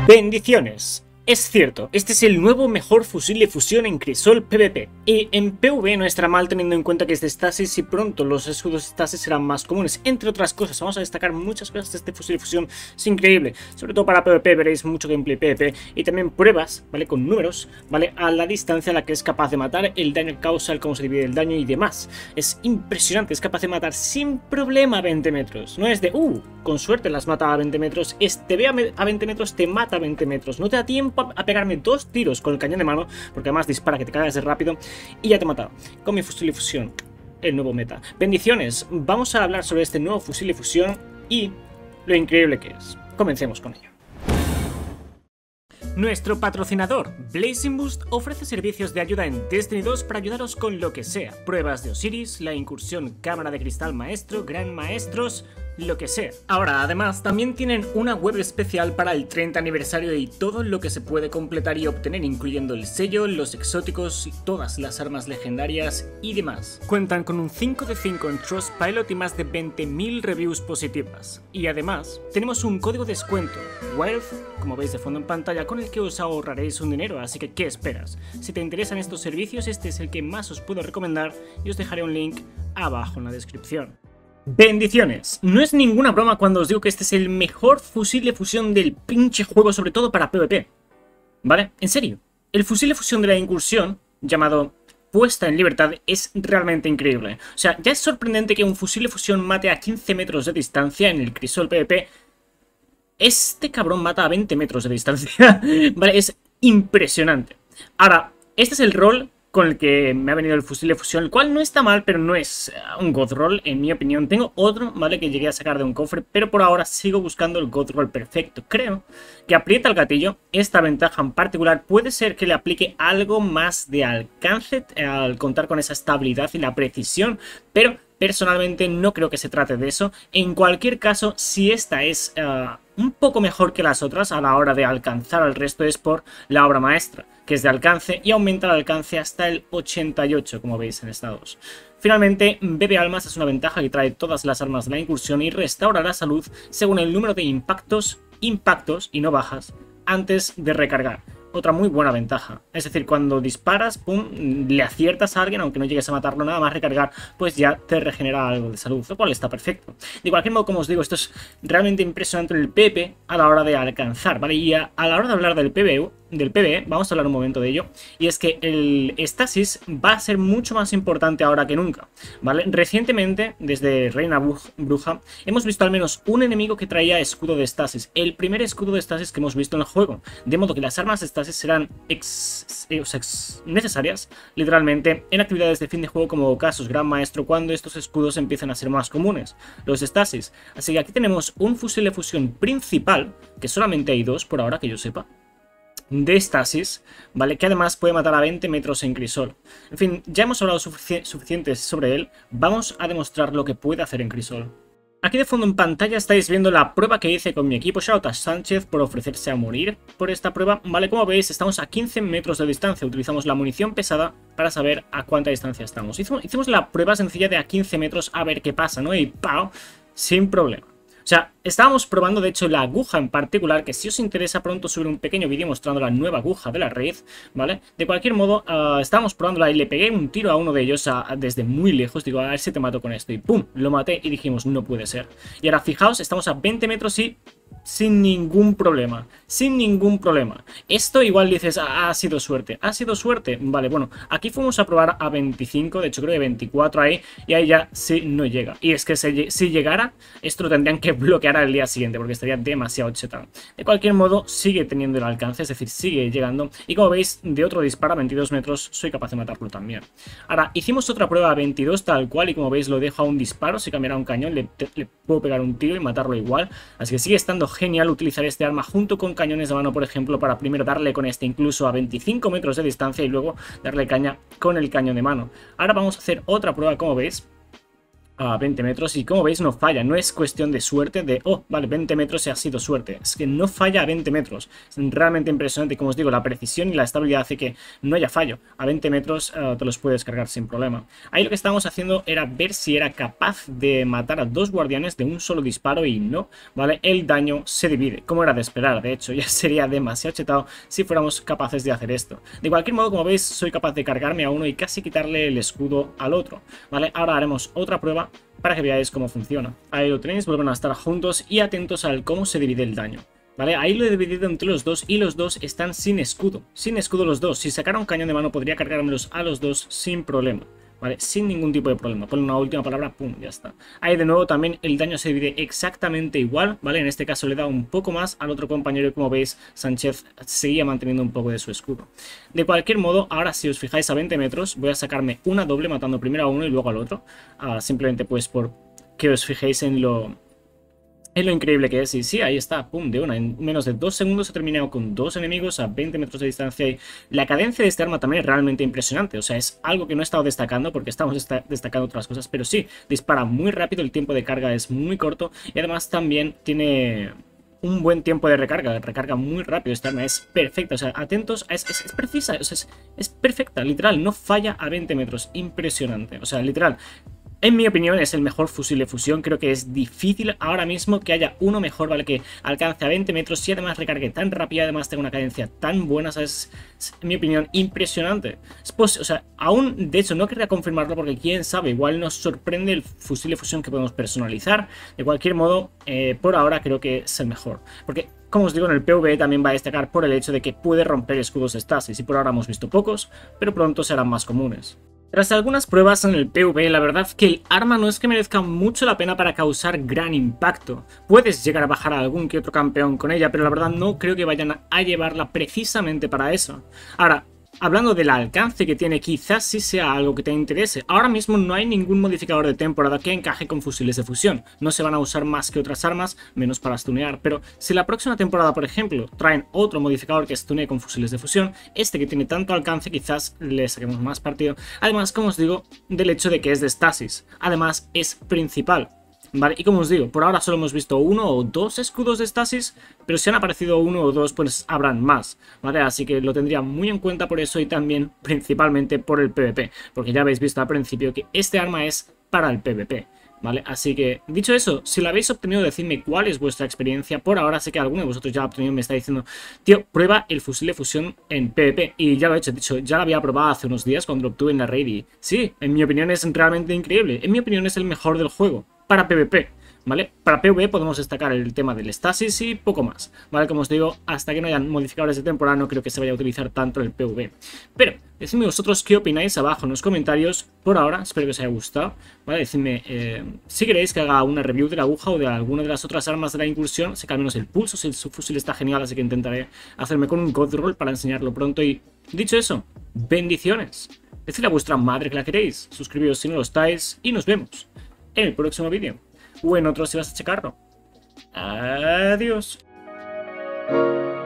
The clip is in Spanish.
Bendiciones. Es cierto, este es el nuevo mejor fusil de fusión en Crisol PvP, y en PvE no estará mal teniendo en cuenta que es de Stasis y pronto los escudos Stasis serán más comunes, entre otras cosas. Vamos a destacar muchas cosas de este fusil de fusión, es increíble, sobre todo para PvP veréis mucho gameplay PvP y también pruebas, ¿vale? Con números, ¿vale? A la distancia a la que es capaz de matar, el daño que causa, el cómo se divide el daño y demás. Es impresionante, es capaz de matar sin problema a 20 metros, no es de, con suerte las mata a 20 metros, te ve a 20 metros, te mata a 20 metros, no te da tiempo a pegarme 2 tiros con el cañón de mano, porque además dispara que te cagas de rápido, y ya te he matado con mi fusil de fusión, el nuevo meta. Bendiciones, vamos a hablar sobre este nuevo fusil de fusión y lo increíble que es. Comencemos con ello. Nuestro patrocinador, Blazing Boost, ofrece servicios de ayuda en Destiny 2 para ayudaros con lo que sea. Pruebas de Osiris, la incursión Cámara de Cristal Maestro, Gran Maestros, lo que sea. Ahora, además, también tienen una web especial para el 30 aniversario y todo lo que se puede completar y obtener, incluyendo el sello, los exóticos y todas las armas legendarias y demás. Cuentan con un 5 de 5 en Trustpilot y más de 20.000 reviews positivas. Y además, tenemos un código de descuento, WEALTH, como veis de fondo en pantalla, con el que os ahorraréis un dinero, así que ¿qué esperas? Si te interesan estos servicios, este es el que más os puedo recomendar y os dejaré un link abajo en la descripción. Bendiciones, no es ninguna broma cuando os digo que este es el mejor fusil de fusión del pinche juego, sobre todo para PvP, ¿vale? En serio, el fusil de fusión de la incursión, llamado Puesta en Libertad, es realmente increíble. O sea, ya es sorprendente que un fusil de fusión mate a 15 metros de distancia en el Crisol PvP. Este cabrón mata a 20 metros de distancia, ¿vale? Es impresionante. Ahora, este es el rol con el que me ha venido el fusil de fusión, el cual no está mal, pero no es un God Roll, en mi opinión. Tengo otro, ¿vale? Que llegué a sacar de un cofre, pero por ahora sigo buscando el God Roll perfecto. Creo que aprieta el gatillo, esta ventaja en particular puede ser que le aplique algo más de alcance al contar con esa estabilidad y la precisión, pero personalmente no creo que se trate de eso. En cualquier caso, si esta es un poco mejor que las otras a la hora de alcanzar al resto, es por la obra maestra, que es de alcance y aumenta el alcance hasta el 88, como veis en estados. Finalmente, bebe almas es una ventaja que trae todas las armas de la incursión y restaura la salud según el número de impactos y no bajas antes de recargar. Otra muy buena ventaja, es decir, cuando disparas, pum, le aciertas a alguien, aunque no llegues a matarlo, nada más recargar, pues ya te regenera algo de salud, lo cual está perfecto. De cualquier modo, como os digo, esto es realmente impresionante en el PvP a la hora de alcanzar, ¿vale? Y a la hora de hablar del PvE, vamos a hablar un momento de ello, y es que el Stasis va a ser mucho más importante ahora que nunca, ¿vale? Recientemente, desde Reina Bruja, hemos visto al menos un enemigo que traía escudo de Stasis, el primer escudo de Stasis que hemos visto en el juego, de modo que las armas de Stasis serán necesarias, literalmente, en actividades de fin de juego como Ocasos, Gran Maestro, cuando estos escudos empiezan a ser más comunes, los Stasis. Así que aquí tenemos un fusil de fusión principal, que solamente hay dos por ahora que yo sepa, de Stasis, ¿vale? Que además puede matar a 20 metros en Crisol. En fin, ya hemos hablado suficiente sobre él, vamos a demostrar lo que puede hacer en Crisol. Aquí de fondo en pantalla estáis viendo la prueba que hice con mi equipo. Shout a Sánchez por ofrecerse a morir por esta prueba. Vale, como veis, estamos a 15 metros de distancia. Utilizamos la munición pesada para saber a cuánta distancia estamos. Hicimos la prueba sencilla de a 15 metros a ver qué pasa, ¿no? Y ¡pau! Sin problema. O sea, estábamos probando de hecho la aguja en particular, que si os interesa pronto subir un pequeño vídeo mostrando la nueva aguja de la red, ¿vale? De cualquier modo, estábamos probándola y le pegué un tiro a uno de ellos desde muy lejos, digo, a ver si te mato con esto, y ¡pum! Lo maté y dijimos, no puede ser. Y ahora fijaos, estamos a 20 metros y sin ningún problema, sin ningún problema. Esto igual dices, ha sido suerte, ¿ha sido suerte? Vale, bueno, aquí fuimos a probar a 25, de hecho creo que 24 ahí, y ahí ya sí no llega. Y es que si llegara, esto lo tendrían que bloquear al día siguiente, porque estaría demasiado chetado. De cualquier modo, sigue teniendo el alcance, es decir, sigue llegando, y como veis, de otro disparo a 22 metros, soy capaz de matarlo también. Ahora, hicimos otra prueba a 22 tal cual, y como veis, lo dejo a un disparo, si cambiara un cañón, le puedo pegar un tiro y matarlo igual, así que sigue estando genial utilizar este arma junto con cañones de mano, por ejemplo, para primero darle con este incluso a 25 metros de distancia y luego darle caña con el cañón de mano. Ahora vamos a hacer otra prueba, como veis, a 20 metros y como veis no falla, no es cuestión de suerte de, oh, vale, 20 metros y ha sido suerte, es que no falla a 20 metros, es realmente impresionante, como os digo, la precisión y la estabilidad hace que no haya fallo, a 20 metros te los puedes cargar sin problema. Ahí lo que estábamos haciendo era ver si era capaz de matar a 2 guardianes de un solo disparo y no, ¿vale? El daño se divide, como era de esperar, de hecho ya sería demasiado chetado si fuéramos capaces de hacer esto. De cualquier modo, como veis, soy capaz de cargarme a uno y casi quitarle el escudo al otro, ¿vale? Ahora haremos otra prueba para que veáis cómo funciona. Ahí lo tenéis, vuelven a estar juntos y atentos al cómo se divide el daño. ¿Vale? Ahí lo he dividido entre los dos y los dos están sin escudo. Sin escudo los dos. Si sacara un cañón de mano podría cargármelos a los dos sin problema. ¿Vale? Sin ningún tipo de problema. Ponle una última palabra, pum, ya está. Ahí de nuevo también el daño se divide exactamente igual, ¿vale? En este caso le da un poco más al otro compañero y como veis, Sánchez seguía manteniendo un poco de su escudo. De cualquier modo, ahora si os fijáis a 20 metros, voy a sacarme una doble matando primero a uno y luego al otro. Simplemente pues por que os fijéis en lo increíble que es. Y sí, ahí está, pum, de una. En menos de 2 segundos he terminado con 2 enemigos a 20 metros de distancia. Y la cadencia de este arma también es realmente impresionante. O sea, es algo que no he estado destacando porque estamos destacando otras cosas. Pero sí, dispara muy rápido, el tiempo de carga es muy corto. Y además también tiene un buen tiempo de recarga. Recarga muy rápido. Esta arma es perfecta. O sea, atentos, es precisa. O sea, es perfecta, literal. No falla a 20 metros. Impresionante. O sea, literal. En mi opinión es el mejor fusil de fusión, creo que es difícil ahora mismo que haya uno mejor, ¿vale? Que alcance a 20 metros y además recargue tan rápido, además tenga una cadencia tan buena, ¿sabes? Es, en mi opinión, impresionante. O sea, aún, de hecho, no querría confirmarlo porque quién sabe, igual nos sorprende el fusil de fusión que podemos personalizar. De cualquier modo, por ahora creo que es el mejor, porque como os digo, en el PvE también va a destacar por el hecho de que puede romper escudos de estasis y por ahora hemos visto pocos, pero pronto serán más comunes. Tras algunas pruebas en el PvE, la verdad que el arma no es que merezca mucho la pena para causar gran impacto. Puedes llegar a bajar a algún que otro campeón con ella, pero la verdad no creo que vayan a llevarla precisamente para eso. Ahora, hablando del alcance que tiene, quizás sí sea algo que te interese. Ahora mismo no hay ningún modificador de temporada que encaje con fusiles de fusión. No se van a usar más que otras armas, menos para stunear. Pero si la próxima temporada, por ejemplo, traen otro modificador que stunee con fusiles de fusión, este que tiene tanto alcance quizás le saquemos más partido. Además, como os digo, del hecho de que es de estasis. Además, es principal. Vale, y como os digo, por ahora solo hemos visto 1 o 2 escudos de estasis, pero si han aparecido 1 o 2, pues habrán más, ¿vale? Así que lo tendría muy en cuenta por eso y también principalmente por el PvP, porque ya habéis visto al principio que este arma es para el PvP, ¿vale? Así que, dicho eso, si lo habéis obtenido, decidme cuál es vuestra experiencia. Por ahora sé que alguno de vosotros ya lo ha obtenido y me está diciendo, tío, prueba el fusil de fusión en PvP. Y ya lo he hecho, dicho, ya lo había probado hace unos días cuando lo obtuve en la raid y sí, en mi opinión es realmente increíble. En mi opinión es el mejor del juego para PvP, ¿vale? Para PvE podemos destacar el tema del estasis y poco más, ¿vale? Como os digo, hasta que no hayan modificadores de temporada no creo que se vaya a utilizar tanto el PvE. Pero, decidme vosotros qué opináis abajo en los comentarios. Por ahora, espero que os haya gustado, ¿vale? Decidme si queréis que haga una review de la aguja o de alguna de las otras armas de la incursión. Sé que al menos el pulso, si su fusil está genial, así que intentaré hacerme con un god roll para enseñarlo pronto. Y, dicho eso, bendiciones. Decidle a vuestra madre que la queréis, suscribíos si no lo estáis y nos vemos en el próximo vídeo, o en otro si vas a checarlo. Adiós.